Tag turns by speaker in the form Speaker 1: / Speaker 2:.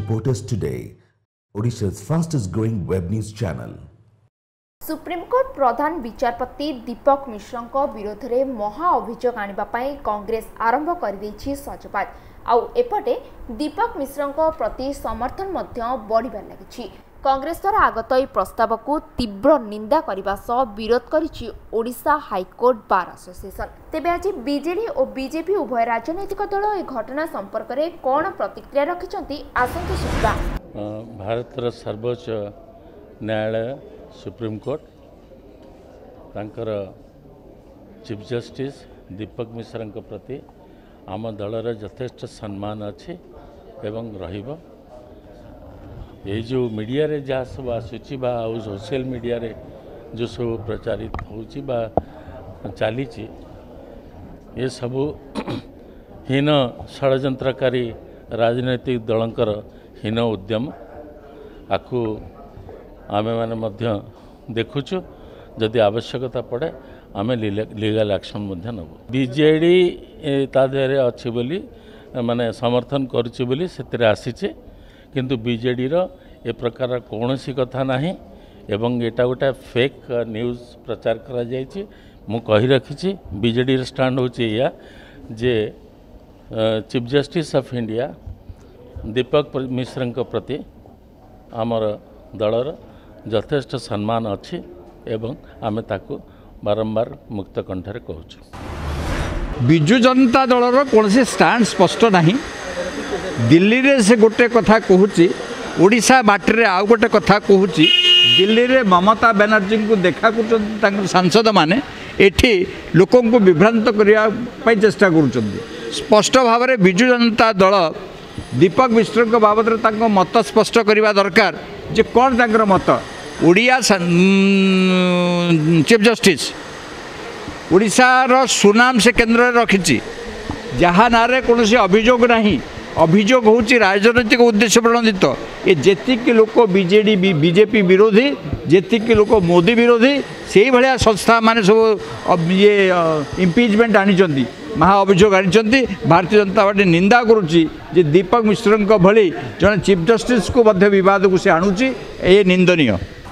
Speaker 1: Support us today. Odisha's fastest growing web news channel.
Speaker 2: Supreme court प्रधान विचारपति दीपक मिश्र विरोध में महा अभियोग आने कांग्रेस आरंभ कर सजबाज आउ एपटे दीपक मिश्र प्रति समर्थन बढ़िबार लगी। कांग्रेस द्वारा आगत यह प्रस्ताव को तीव्र निंदा करने सह विरोध करिछि ओडिशा हाईकोर्ट बार एसोसिएशन। तेबे आज बीजेडी और बीजेपी उभय राजनैतिक दल ए घटना संपर्क में कौन प्रतिक्रिया रखिछंती आसंतु सुनबा।
Speaker 3: भारतर सर्वोच्च न्यायालय सुप्रीम कोर्ट तांकर चीफ जस्टिस दीपक मिश्र प्रति आम दलर यथेष्ट सम्मान अच्छी एवं रहिबो। ये जो मीडिया रे जहाँ सब आसूची सोशल मीडिया रे जो सब प्रचारित होची बा चली ये सबू हीन षड्यंत्रकारी राजनैतिक दलंकर हीन उद्यम आकु आमे माने मध्य देखुचु। जदि आवश्यकता पड़े आमे लीगल एक्शन मध्य नबु। बीजेडी ता देहरे अच्छी बोली माने समर्थन करुची बोली सेतिरे आसीचे, किंतु बीजेडी रो ए प्रकार कौनसी कथा नाही एवं एटा गोटे फेक न्यूज प्रचार करा जायछि। मु कहि रखिछि बीजेडी रो स्टैंड होछि या जे chief justice of India Dipak Mishra प्रति आमर दलर यथेष्ट सम्मान अच्छी एवं आमे ताकू बारंबार मुक्त कंठरे कहूँ।
Speaker 4: बिजु जनता दलर कौन से स्टैंड स्पष्ट नहीं। दिल्ली रे से गोटे कथा कहूँ, ओडिशा बाटर आउ गोटे कथा कहूँ। दिल्ली रे ममता बनर्जी को देखा कर सांसद माने एठी लोकों को विभ्रांत करने चेष्टा कर। स्पष्ट भाव में बिजु जनता दल दीपक मिश्र बाबद मत स्पष्ट करने दरकार जे कौन तांकर मत। ओडिया चीफ जस्टिस ओडिशार सुनाम से केन्द्र रखी जहाँ ना कौन से अभियोग नहीं। अभियोग हूँ राजनैतिक उद्देश्य प्रणोदित। ये जेतिक लोक बीजेडी बीजेपी विरोधी जेतिक लोक मोदी विरोधी से भाया संस्था माने सब ये इम्पिचमेंट आनी महा अभियोग आनी। भारतीय जनता पार्टी निंदा करुच्ची जे दीपक मिश्र भली जन चीफ जस्टिस को विवाद को से आणुची। ये निंदनीय।